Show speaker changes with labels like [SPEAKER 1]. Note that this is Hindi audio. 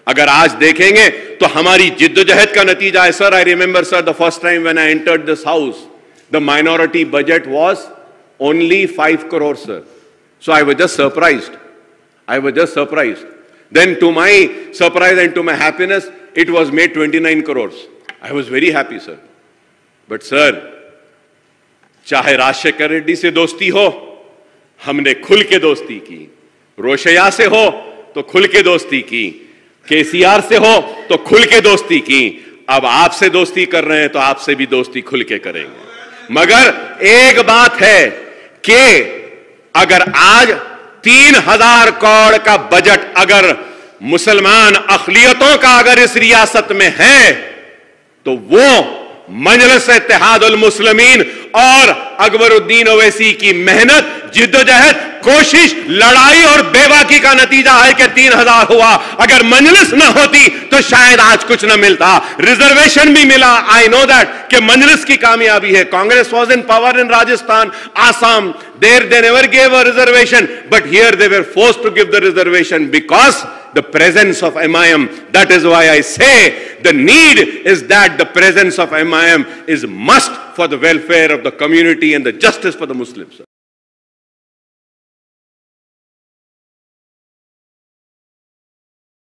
[SPEAKER 1] अगर आज देखेंगे तो हमारी जिद्दोजहद का नतीजा है। Sir, I remember sir, the first time when I entered this house, the minority budget was only 5 crore, sir. So I was just surprised. I was just surprised. Then to my surprise and to my happiness, it was made 29 crores. I was very happy, sir. But sir, चाहे राजशेखर रेड्डी से दोस्ती हो, हमने खुल के दोस्ती की. रोशैया से हो तो खुल के दोस्ती की. केसीआर से हो तो खुल के दोस्ती की. अब आपसे दोस्ती कर रहे हैं तो आपसे भी दोस्ती खुल के करेंगे. मगर एक बात है कि अगर आज 3000 करोड़ का बजट अगर मुसलमान अक़लियतों का अगर इस रियासत में है तो वो मजलिस इत्तेहादुल मुस्लिमीन और अकबरुद्दीन ओवैसी की मेहनत, जिद्दोजहद, कोशिश, लड़ाई और बेबाकी का नतीजा है कि 3000 हुआ. अगर मजलिस न होती तो शायद आज कुछ न मिलता. रिजर्वेशन भी मिला. आई नो दैट कि मजलिस की कामयाबी है. Congress was in power in Rajasthan, Assam. There they never gave a reservation, but here they were forced to give the reservation because the presence of MIM. That is why I say the need is that the presence of MIM is must for the welfare of the community and the justice for the Muslims.